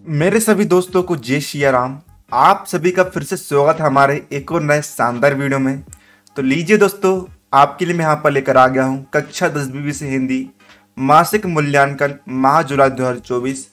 मेरे सभी दोस्तों को जय श्री राम। आप सभी का फिर से स्वागत है हमारे एक और नए शानदार वीडियो में। तो लीजिए दोस्तों, आपके लिए मैं यहाँ पर लेकर आ गया हूँ कक्षा 10वीं से हिंदी मासिक मूल्यांकन माह जुलाई 2024।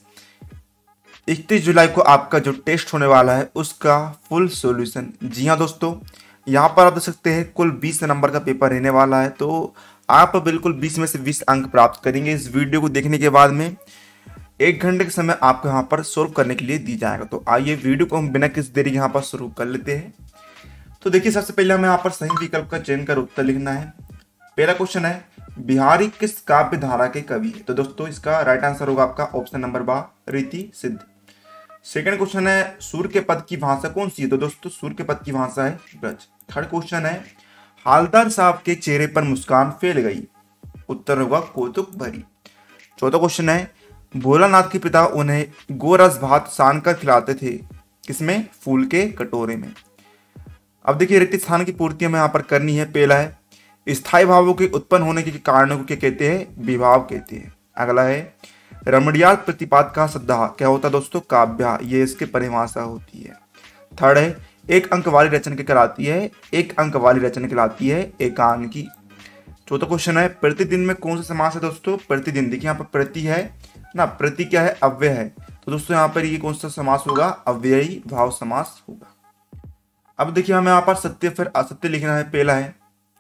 31 जुलाई को आपका जो टेस्ट होने वाला है उसका फुल सॉल्यूशन। जी हाँ दोस्तों, यहाँ पर आप देख सकते हैं कुल 20 नंबर का पेपर रहने वाला है। तो आप बिल्कुल 20 में से 20 अंक प्राप्त करेंगे इस वीडियो को देखने के बाद में। 1 घंटे का समय आपको यहाँ पर सोल्व करने के लिए दी जाएगा। तो आइए वीडियो को हम बिना किसी देरी यहाँ पर शुरू कर लेते हैं। तो देखिए, सबसे पहले हमें यहाँ पर सही विकल्प का चयन कर उत्तर लिखना है। पहला क्वेश्चन है, बिहारी किस काव्य धारा के कवि है? तो दोस्तों इसका राइट आंसर होगा आपका ऑप्शन नंबर बा, रीति सिद्ध। सेकंड क्वेश्चन है, सूर्य के पद की भाषा कौन सी है? तो दोस्तों सूर्य के पद की भाषा है ब्रज। थर्ड क्वेश्चन है, हालदार साहब के चेहरे पर मुस्कान फैल गई। उत्तर होगा कौतुक भरी। चौथा क्वेश्चन है, भोलानाथ के पिता उन्हें गोरस भात सान कर खिलाते थे, किसमें? फूल के कटोरे में। अब देखिए, रिक्त स्थान की पूर्ति हमें यहाँ पर करनी है। पहला है, स्थायी भावों के उत्पन्न होने के कारणों को क्या कहते हैं? विभाव कहते हैं। अगला है, रमणीयात प्रतिपाद का सद्धा क्या होता है दोस्तों? काव्य, ये इसकी परिभाषा होती है। थर्ड है, एक अंक वाली रचना क्या कहलाती है? एक अंक वाली रचना कहलाती है एकांकी। चौथा क्वेश्चन है, प्रतिदिन में कौन सा समास है दोस्तों? प्रतिदिन। देखिए यहाँ पर प्रति है ना, प्रति क्या है? अव्यय है। तो दोस्तों यहाँ पर ये कौन सा समास होगा? अव्ययी भाव समास होगा। अब देखिए, हमें यहाँ पर सत्य फिर असत्य लिखना है। पहला है,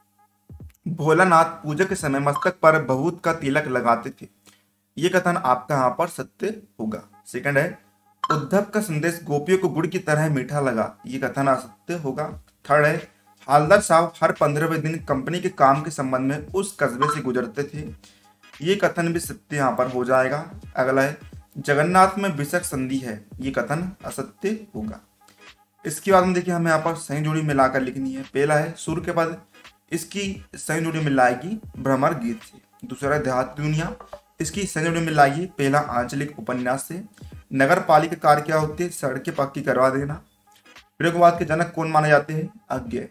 भोलानाथ पूजा के समय मस्तक पर बहुत का तिलक लगाते थे। ये कथन आपका यहाँ पर सत्य होगा। सेकंड है, उद्धव का संदेश गोपियों को गुड़ की तरह मीठा लगा। ये कथन असत्य होगा। थर्ड है, हालदार साहब हर 15वें दिन कंपनी के काम के संबंध में उस कस्बे से गुजरते थे। ये कथन भी सत्य यहाँ पर हो जाएगा। अगला है, जगन्नाथ में विसर्ग संधि है। ये कथन असत्य होगा। इसके बाद में देखिए, हमें यहाँ पर सही जोड़ी मिलाकर लिखनी है। पहला है, सूर्य के पद, इसकी सही जोड़ी मिलाएगी भ्रमर गीत से। दूसरा है, देहाती दुनिया, इसकी सही जोड़ी मिलाएगी पहला आंचलिक उपन्यास से। नगर पालिका कार्य क्या होते हैं? सड़कें पक्की करवा देना। प्रयोगवाद के जनक कौन माने जाते हैं? अज्ञेय।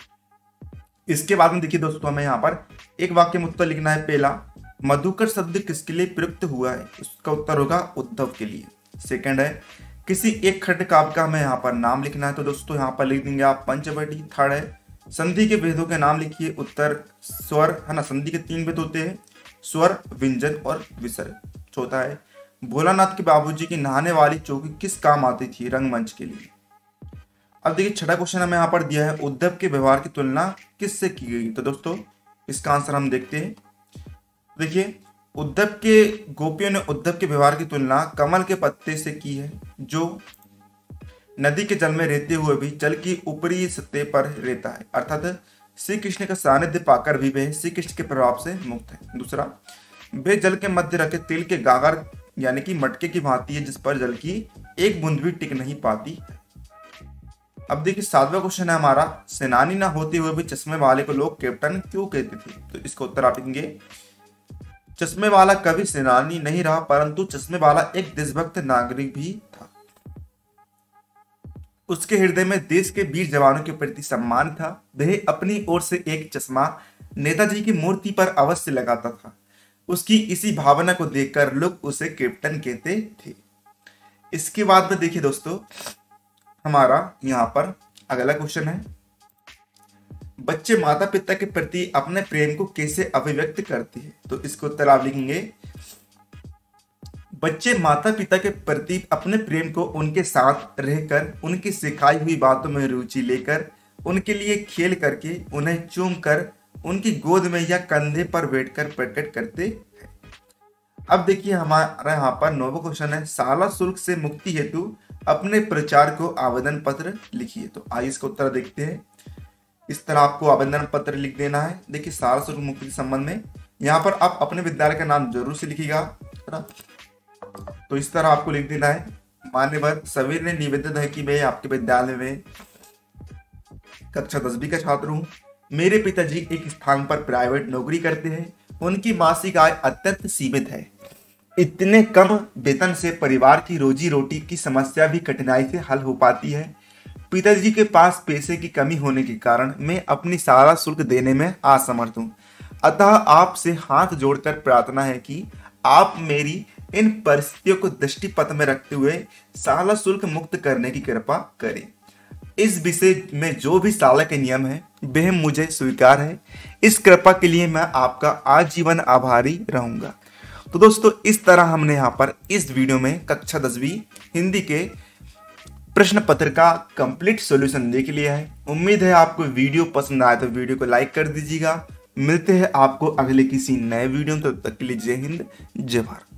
इसके बाद में देखिए दोस्तों, हमें यहाँ पर एक वाक्य में उत्तर लिखना है। पहला, मधुकर शब्द किसके लिए प्रयुक्त हुआ है? उसका उत्तर होगा उद्धव के लिए। सेकंड है, किसी एक खंड काव्य का हमें यहाँ पर नाम लिखना है। तो दोस्तों यहाँ पर लिख देंगे आप पंचवटी। थर्ड है, संधि के भेदों के नाम लिखिए। उत्तर स्वर है ना, संधि के 3 भेद होते हैं, स्वर, व्यंजन और विसर्ग। चौथा है, भोलानाथ के बाबूजी की नहाने वाली चौकी किस काम आती थी? रंगमंच के लिए। अब देखिए, छठा क्वेश्चन हमें यहाँ पर दिया है, उद्धव के व्यवहार की तुलना किससे की गई? तो दोस्तों इसका आंसर हम देखते हैं। देखिए, गोपियों ने उद्धव के व्यवहार की तुलना कमल के पत्ते से की है, जो नदी के जल में रहते हुए भी जल की ऊपरी सतह पर रहता है। अर्थात श्री कृष्ण का सानिध्य पाकर भी वे श्री कृष्ण के प्रभाव से मुक्त है। दूसरा, वे जल के मध्य रखे तिल के गागर यानी कि मटके की भांति है, जिस पर जल की एक बूंद भी टिक नहीं पाती। अब देखिए, 7वां क्वेश्चन है हमारा, सेनानी ना होते हुए भी चश्मे वाले को लोग कैप्टन क्यों कहते थे? तो इसका उत्तर आप लिखेंगे, चश्मे वाला कभी सेनानी नहीं रहा, परंतु चश्मे वाला एक देशभक्त नागरिक भी था। उसके हृदय में देश के वीर जवानों के प्रति सम्मान था। वह अपनी ओर से एक चश्मा नेताजी की मूर्ति पर अवश्य लगाता था। उसकी इसी भावना को देखकर लोग उसे कैप्टन कहते थे। इसके बाद में देखिए दोस्तों, हमारा यहाँ पर अगला क्वेश्चन है, बच्चे माता पिता के प्रति अपने प्रेम को कैसे अभिव्यक्त करते हैं? तो इसको उत्तर आप लिखेंगे, बच्चे माता पिता के प्रति अपने प्रेम को उनके साथ रहकर, उनकी सिखाई हुई बातों में रुचि लेकर, उनके लिए खेल करके, उन्हें चूम कर, उनकी गोद में या कंधे पर बैठकर प्रकट करते हैं। अब देखिए, हमारा यहाँ पर 9वां क्वेश्चन है, शाला शुल्क से मुक्ति हेतु अपने प्रचार को आवेदन पत्र लिखिए। तो आइए इसका उत्तर देखते हैं। इस तरह आपको आवेदन पत्र लिख देना है। देखिए, शाला शुल्क मुक्ति के संबंध में यहाँ पर आप अपने विद्यालय का नाम जरूर से लिखिएगा। तो इस तरह आपको लिख देना है, मान्यवर सभी ने निवेदित है कि मैं आपके विद्यालय में कक्षा 10वीं का छात्र हूँ। मेरे पिताजी एक स्थान पर प्राइवेट नौकरी करते हैं। उनकी मासिक आय अत्यंत सीमित है। इतने कम वेतन से परिवार की रोजी रोटी की समस्या भी कठिनाई से हल हो पाती है। पिताजी के पास पैसे की कमी होने के कारण मैं अपनी शाला शुल्क देने में असमर्थ हूँ। अतः आपसे हाथ जोड़कर प्रार्थना है कि आप मेरी इन परिस्थितियों को दृष्टिपथ में रखते हुए शाला शुल्क मुक्त करने की कृपा करें। इस विषय में जो भी शाला के नियम है वह मुझे स्वीकार है। इस कृपा के लिए मैं आपका आजीवन आभारी रहूंगा। तो दोस्तों, इस तरह हमने यहाँ पर इस वीडियो में कक्षा 10वीं हिंदी के प्रश्न पत्र का कंप्लीट सॉल्यूशन देख लिया है। उम्मीद है आपको वीडियो पसंद आया तो वीडियो को लाइक कर दीजिएगा। मिलते हैं आपको अगले किसी नए वीडियो में, तब तक के लिए जय हिंद, जय भारत।